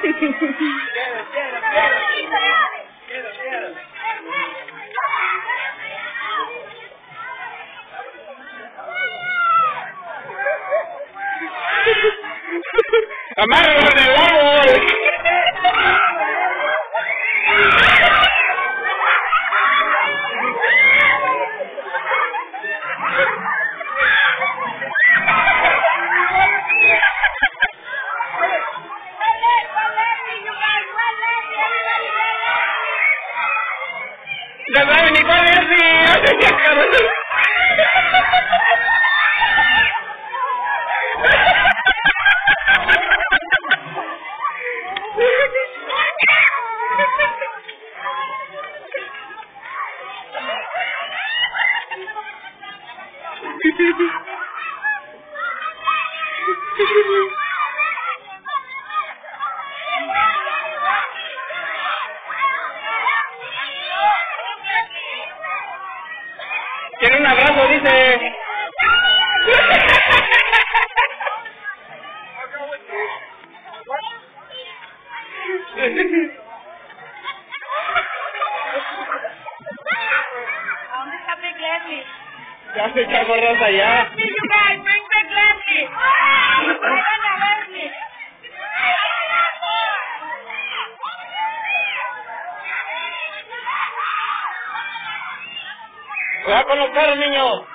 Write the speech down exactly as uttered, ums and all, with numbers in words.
¡Amárralo en el árbol! ¡No sabe ni cuál es! Quiere un abrazo, dice. ¿Dónde está Big Leslie? Ya se echó gorras allá. You guys, bring Big Leslie. Traigan a Leslie. ¡Cuidado con los perros, niño!